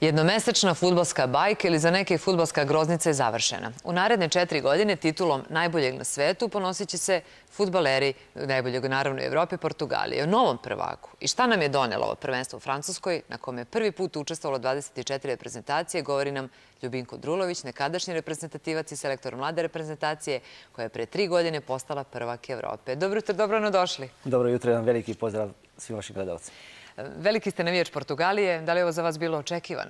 Jednomesečna fudbalska bajka ili za neke fudbalska groznica je završena. U naredne 4 godine titulom najboljeg na svetu ponosit će se fudbaleri najboljeg naravno u Evropi, Portugalije. O novom prvaku i šta nam je donelo ovo prvenstvo u Francuskoj, na kome je prvi put učestvovalo 24 reprezentacije, govori nam Ljubinko Drulović, nekadašnji reprezentativac i selektor mlade reprezentacije, koja je pre 3 godine postala prvak Evrope. Dobro jutro, dobro došli. Dobro jutro, jedan veliki pozdrav svim vašim gledalcima. Veliki ste navijač Portugalije. Da li je ovo za vas bilo očekivano?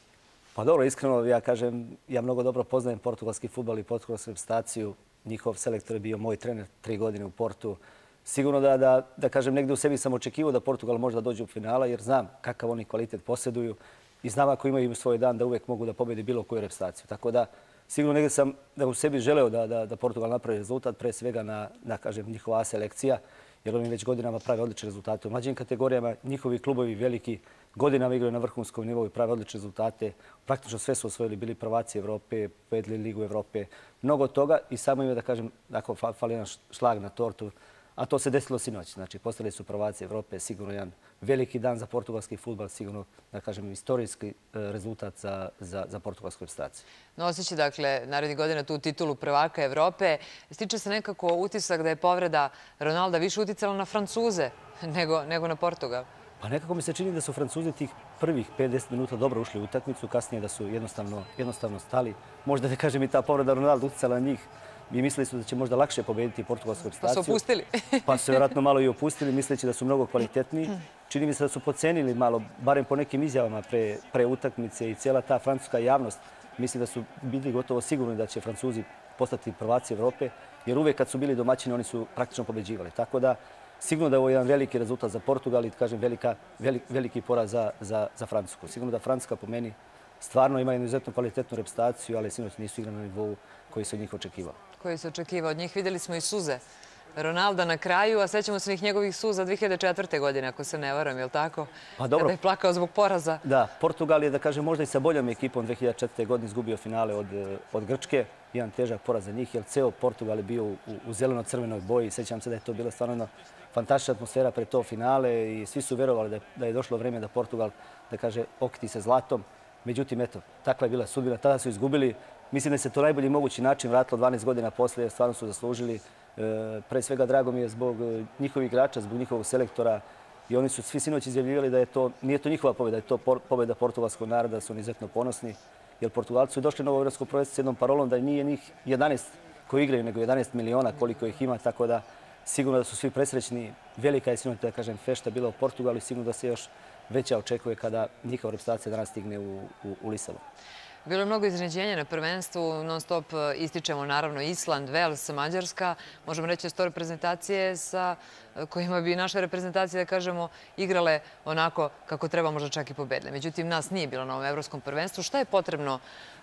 Pa dobro, iskreno ja kažem, ja mnogo dobro poznajem portugalski fudbal i portugalsku reprezentaciju. Njihov selektor je bio moj trener 3 godine u Portu. Sigurno da kažem, negdje u sebi sam očekivao da Portugal može da dođe u finala, jer znam kakav oni kvalitet posjeduju i znam ako imaju svoj dan da uvijek mogu da pobedi bilo koju reprezentaciju. Tako da sigurno negdje sam da u sebi želeo da Portugal napravi rezultat, pre svega na kažem, njihova A selekcija, jer oni već godinama prave odlične rezultate. U mlađim kategorijama njihovi klubovi veliki godinama igraju na vrhunskom nivou i prave odlične rezultate. Praktično sve su osvojili, bili prvaci Evrope, povedli Ligu Evrope. Mnogo toga i samo im je da kažem, ako fali jedan šlag na tortu, a to se desilo sinoć. Znači, postali su prvaci Evrope, sigurno jedan veliki dan za portugalski fudbal, sigurno, da kažem, istorijski rezultat za portugalsku reprezentaciju. Noseći, dakle, narednih godina tu titulu prvaka Evrope, stiče se nekako utisak da je povreda Ronalda više uticala na Francuze nego na Portugal. Pa nekako mi se čini da su Francuzi tih prvih 5-10 minuta dobro ušli u utakmicu, kasnije da su jednostavno stali. Možda da kažem i ta povreda Ronalda uticala na njih. I mislili su da će možda lakše pobediti portugalsku reprezentaciju. Pa su opustili. Pa su vjerojatno malo i opustili, misleći da su mnogo kvalitetniji. Čini mi se da su podcenili malo, barem po nekim izjavama pre utakmice i cijela ta francuska javnost. Mislim da su bili gotovo sigurni da će Francuzi postati prvaci Evrope, jer uvijek kad su bili domaćini oni su praktično pobeđivali. Tako da sigurno da je ovo jedan veliki rezultat za Portugal i kažem veliki poraz za Francusku. Sigurno da Francuska po meni stvarno ima jednu izuzetno kvalitetnu reprezentaciju, ali sinoć nisu igrali na nivou koji se od njih očekivao. Koji se očekivao. Od njih vidjeli smo i suze Ronalda na kraju, a sećamo se njegovih suza 2004. godine, ako se ne varam, je li tako? Pa dobro. Kada je plakao zbog poraza. Da, Portugal je, da kažem, možda i sa boljom ekipom 2004. godine izgubio finale od Grčke. Jedan težak poraz za njih, jer ceo Portugal je bio u zeleno-crvenoj boji. Sećam se da je to bila stvarno fantastična atmosfera pred to finale i svi su vjerovali da je došlo vrijeme da Portugal, da kaže, okiti se zlatom. Međutim, eto, takva je bila sudbina. Tada su izgubili. Mislim da se to najbolji mogući način vratilo 12 godina poslije, jer stvarno su zaslužili. Pre svega drago mi je zbog njihovih igrača, zbog njihovog selektora. I oni su svi sinoć izjavljivali da nije to njihova pobjeda, da je to pobjeda portugalskog naroda, da su oni izuzetno ponosni. Jer Portugalci su došli na ovo evropsko prvenstvo s jednom parolom da nije njih 11 koji igraju, nego 11 miliona koliko ih ima. Tako da sigurno da su svi presrećni. Velika je sinoć, da kažem, fešta bila u Portugalu i sigurno da se još veća očekuje kada njihova reprezentacija danas stigne u Lisabon. Bilo je mnogo iznenađenja na prvenstvu, non stop ističemo naravno Island, Vels, Mađarska. Možemo reći da su to reprezentacije sa kojima bi naša reprezentacija, da kažemo, igrale onako kako treba, možda čak i pobedile. Međutim, nas nije bilo na ovom evropskom prvenstvu. Šta je potrebno,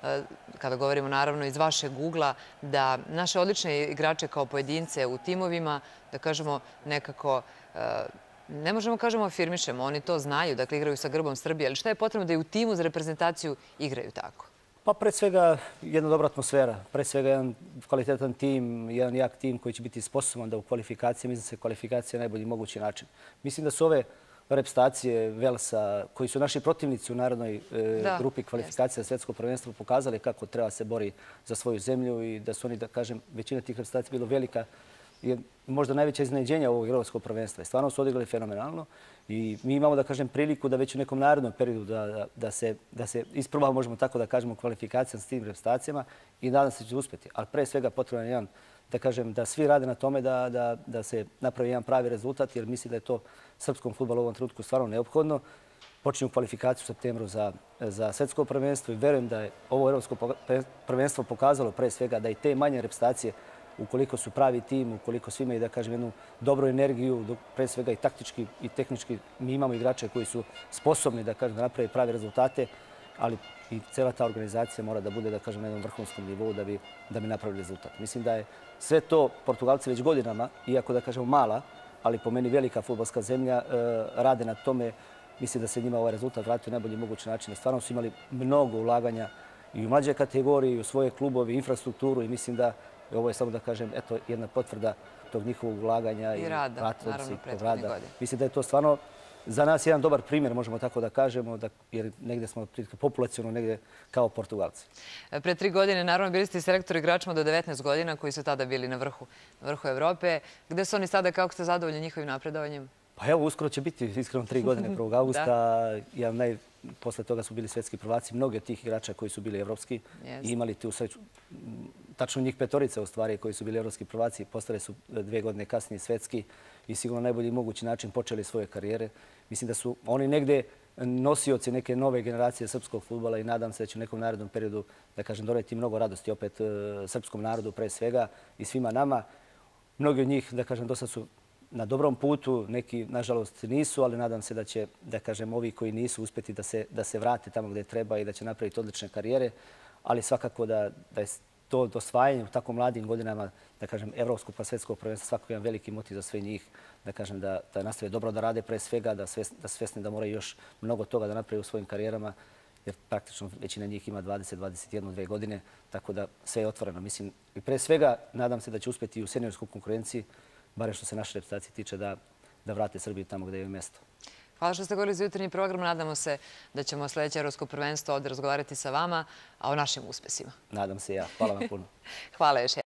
kada govorimo naravno iz vašeg ugla, da naše odlične igrače kao pojedince u timovima, da kažemo nekako, ne možemo kažemo afirmišemo, oni to znaju, dakle igraju sa grbom Srbije, ali šta je potrebno da i u timu za reprezentaciju igraju tako? Pa pre svega jedna dobra atmosfera, pre svega jedan kvalitetan tim, jedan jak tim koji će biti sposoban da u kvalifikacijama iznese kvalifikacije na najbolji mogući način. Mislim da su ove reprezentacije Velsa, koji su naši protivnici u narodnoj grupi kvalifikacija za svjetsko prvenstvo, pokazali kako treba se bori za svoju zemlju i da su oni, da kažem, većina tih reprezentacija bilo velika je možda najveća iznenađenja ovog evropskog prvenstva. Stvarno su odigrali fenomenalno i mi imamo, da kažem, priliku da već u nekom narednom periodu da se isprobamo, možemo tako da kažemo, kvalifikacijama s tim reprezentacijama i nadam se da će uspjeti. Ali pre svega potreban je jedan, da kažem, da svi rade na tome da se napravi jedan pravi rezultat, jer mislim da je to srpskom fudbalu u ovom trenutku stvarno neophodno. Počinju kvalifikaciju u septembru za svjetsko prvenstvo i verujem da je ovo evropsko prvenstvo pokazalo pre svega da i te manje reprezentacije, ukoliko su pravi tim, ukoliko svi imaju, da kažem, jednu dobru energiju, pre svega i taktički i tehnički, mi imamo igrače koji su sposobni, da kažem, da napravi pravi rezultate, ali i cela ta organizacija mora da bude, da kažem, na jednom vrhunskom nivou da bi napravili rezultat. Mislim da je sve to Portugalci već godinama, iako, da kažemo, mala, ali po meni velika fudbalska zemlja, rade na tome. Mislim da se njima ovaj rezultat vratio na najbolji mogući način. Stvarno su imali mnogo ulaganja i u mlađe kategorije, i u svoje klubovi, infrastrukturu i mislim da ovo je samo, da kažem, eto, jedna potvrda tog njihovog ulaganja i rada, naravno, prethodnih godina. Mislim da je to stvarno za nas jedan dobar primjer, možemo tako da kažemo, jer negdje smo populaciono negdje kao Portugalci. Pre 3 godine, naravno, bili ste selektor igračima do 19 godina koji su tada bili na vrhu Evrope. Gde su oni sada, kako ste zadovoljni njihovim napredovanjem? Pa evo, uskoro će biti iskreno 3 godine, 1. augusta. Posle toga su bili svetski prvaci. Mnogi od tih igrača koji su bili evropski i imali tu sreću. Tačno njih 5 u stvari koji su bili evropski prvaci, postale su 2 godine kasnije svetski i sigurno najbolji mogući način počeli svoje karijere. Mislim da su oni negde nosioci neke nove generacije srpskog fudbala i nadam se da će u nekom narednom periodu, da kažem, doneti mnogo radosti opet srpskom narodu pre svega i svima nama. Mnogi od njih, da kažem, dosta su na dobrom putu, neki, nažalost, nisu, ali nadam se da će, da kažem, ovi koji nisu uspjeti da se vrate tamo gdje treba i da će napraviti odlične karijere, ali svakako da je to osvajanje u tako mladim godinama, da kažem, evropskog pa svetskog prvenstva, svakako jedan veliki motiv za sve njih, da kažem, da nastave dobro da rade pre svega, da svesne da moraju još mnogo toga da naprave u svojim karijerama, jer praktično većina njih ima 20, 21, 2 godine, tako da sve je otvoreno. Mislim, i pre svega nadam se da će uspjeti i u seniorskoj konkurenciji, bare što se naše reprezentacije tiče, da vrate Srbiju tamo gdje je mjesto. Hvala što ste govorili za jutarnji program. Nadamo se da ćemo sljedeće Evropsko prvenstvo ovdje razgovarati sa vama, a o našim uspesima. Nadam se ja. Hvala vam puno. Hvala još jednom.